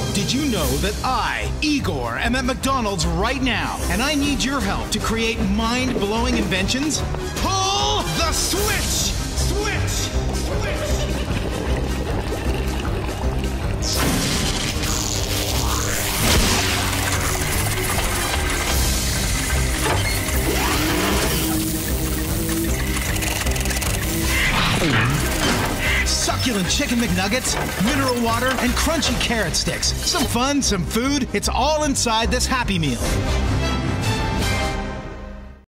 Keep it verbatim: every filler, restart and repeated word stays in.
Did you know that I, Igor, am at McDonald's right now, and I need your help to create mind-blowing inventions? Pull the switch! Switch! Switch! Succulent chicken McNuggets, mineral water, and crunchy carrot sticks. Some fun, some food. It's all inside this Happy Meal.